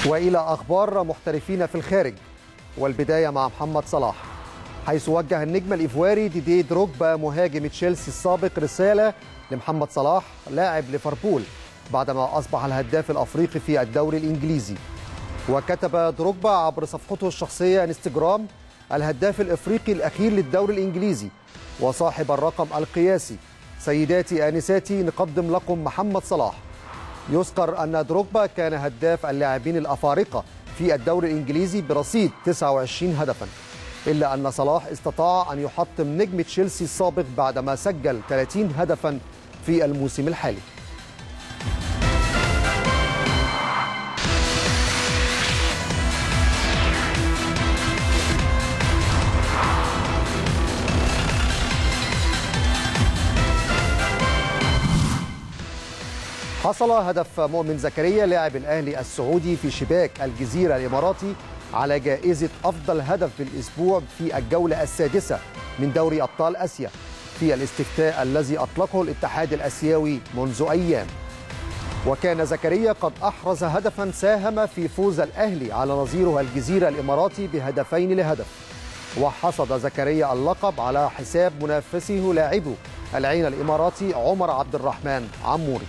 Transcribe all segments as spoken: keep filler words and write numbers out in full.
وإلى أخبار محترفين في الخارج، والبداية مع محمد صلاح، حيث وجه النجم الإيفواري ديدي دروجبا مهاجم تشيلسي السابق رسالة لمحمد صلاح لاعب ليفربول بعدما أصبح الهداف الأفريقي في الدوري الإنجليزي. وكتب دروجبا عبر صفحته الشخصية انستجرام: الهداف الإفريقي الأخير للدوري الإنجليزي وصاحب الرقم القياسي، سيداتي آنساتي نقدم لكم محمد صلاح. يذكر أن دروجبا كان هداف اللاعبين الأفارقة في الدوري الإنجليزي برصيد تسعة وعشرين هدفا، إلا أن صلاح استطاع أن يحطم نجم تشيلسي السابق بعدما سجل ثلاثين هدفا في الموسم الحالي. حصل هدف مؤمن زكريا لاعب الأهلي السعودي في شباك الجزيرة الإماراتي على جائزة أفضل هدف بالأسبوع في الجولة السادسة من دوري أبطال آسيا في الاستفتاء الذي أطلقه الاتحاد الآسيوي منذ أيام. وكان زكريا قد أحرز هدفا ساهم في فوز الأهلي على نظيره الجزيرة الإماراتي بهدفين لهدف. وحصد زكريا اللقب على حساب منافسه لاعبه العين الإماراتي عمر عبد الرحمن عموري.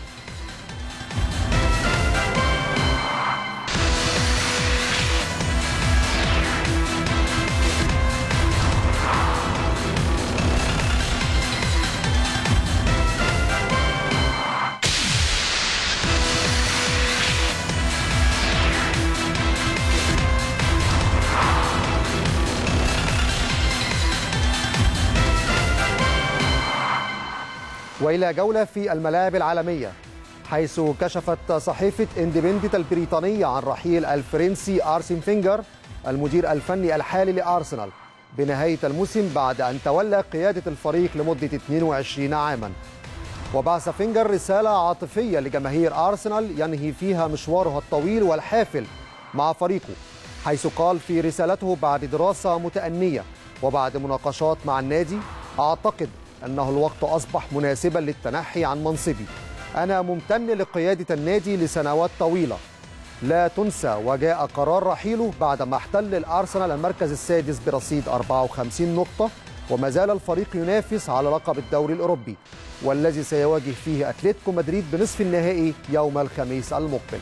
وإلى جولة في الملاعب العالمية، حيث كشفت صحيفة اندبندنت البريطانية عن رحيل الفرنسي أرسين فينجر المدير الفني الحالي لأرسنال بنهاية الموسم بعد أن تولى قيادة الفريق لمدة اثنين وعشرين عاما. وبعث فينجر رسالة عاطفية لجماهير أرسنال ينهي فيها مشواره الطويل والحافل مع فريقه، حيث قال في رسالته: بعد دراسة متأنية وبعد مناقشات مع النادي، أعتقد أنه الوقت أصبح مناسبا للتنحي عن منصبي. أنا ممتن لقيادة النادي لسنوات طويلة لا تنسى، وجاء قرار رحيله بعدما احتل الأرسنال المركز السادس برصيد أربعة وخمسين نقطة، وما زال الفريق ينافس على لقب الدوري الأوروبي والذي سيواجه فيه أتلتيكو مدريد بنصف النهائي يوم الخميس المقبل.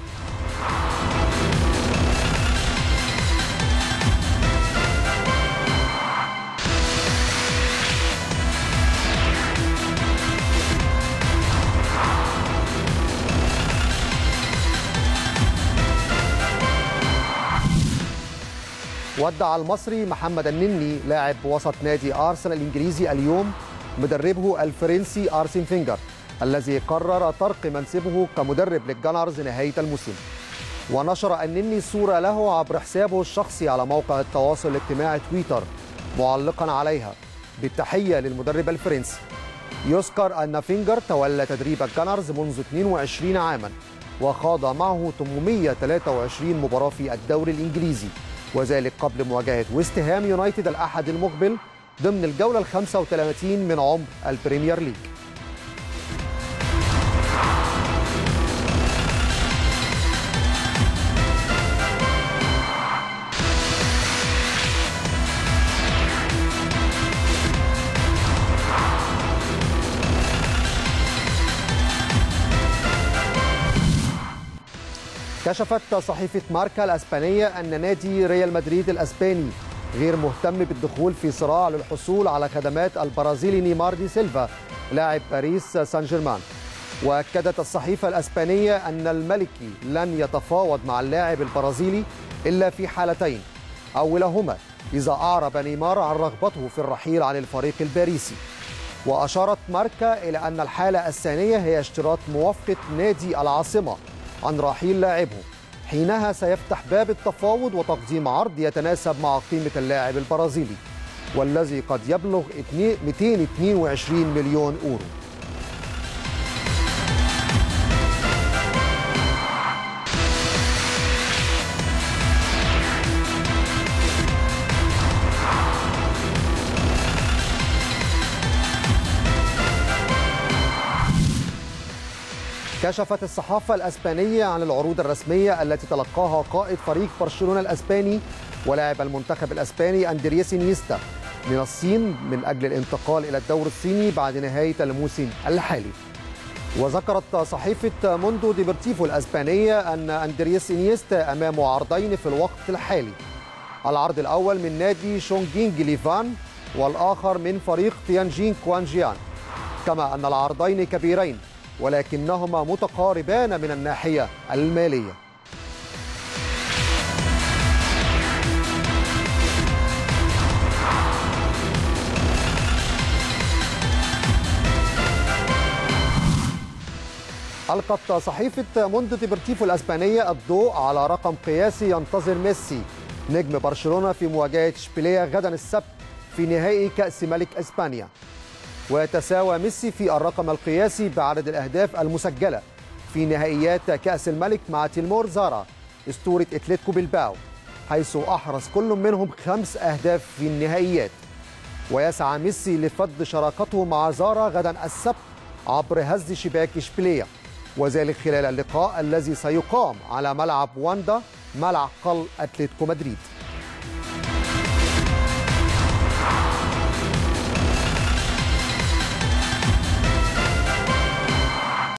ودع المصري محمد النني لاعب وسط نادي أرسنال الإنجليزي اليوم مدربه الفرنسي أرسين فينجر الذي قرر ترك منصبه كمدرب للجانرز نهاية الموسم. ونشر النني صورة له عبر حسابه الشخصي على موقع التواصل الاجتماعي تويتر معلقا عليها: بالتحية للمدرب الفرنسي. يذكر أن فينجر تولى تدريب الجانرز منذ اثنين وعشرين عاما وخاض معه ثمانمائة وثلاثة وعشرين مباراة في الدوري الإنجليزي، وذلك قبل مواجهة ويست هام يونايتد الأحد المقبل ضمن الجولة الخامسة والثلاثين من عمر البريمير ليج. كشفت صحيفة ماركا الأسبانية أن نادي ريال مدريد الأسباني غير مهتم بالدخول في صراع للحصول على خدمات البرازيلي نيمار دي سيلفا لاعب باريس سان جيرمان. وأكدت الصحيفة الأسبانية أن الملكي لن يتفاوض مع اللاعب البرازيلي إلا في حالتين، أولهما إذا أعرب نيمار عن رغبته في الرحيل عن الفريق الباريسي. وأشارت ماركا إلى أن الحالة الثانية هي اشتراط موافقة نادي العاصمة عن رحيل لاعبه، حينها سيفتح باب التفاوض وتقديم عرض يتناسب مع قيمة اللاعب البرازيلي والذي قد يبلغ مئتين واثنين وعشرين مليون أورو. كشفت الصحافة الأسبانية عن العروض الرسمية التي تلقاها قائد فريق برشلونة الأسباني ولاعب المنتخب الأسباني أندرياس إنيستا من الصين من أجل الانتقال إلى الدوري الصيني بعد نهاية الموسم الحالي. وذكرت صحيفة موندو ديبورتيفو الأسبانية أن أندرياس إنيستا أمامه عرضين في الوقت الحالي، العرض الأول من نادي شونجينغ ليفان والآخر من فريق تيانجين كوانجيان، كما أن العرضين كبيرين ولكنهما متقاربان من الناحية المالية. ألقت صحيفة موندو ديبورتيفو الأسبانية الضوء على رقم قياسي ينتظر ميسي نجم برشلونة في مواجهة إشبيلية غدا السبت في نهائي كأس ملك إسبانيا. ويتساوى ميسي في الرقم القياسي بعدد الأهداف المسجلة في نهائيات كأس الملك مع تيلمور زارا أسطورة أتلتيكو بلباو، حيث أحرز كل منهم خمس أهداف في النهائيات. ويسعى ميسي لفض شراكته مع زارا غدا السبت عبر هز شباك إشبيلية، وذلك خلال اللقاء الذي سيقام على ملعب واندا ملعب قلب أتلتيكو مدريد.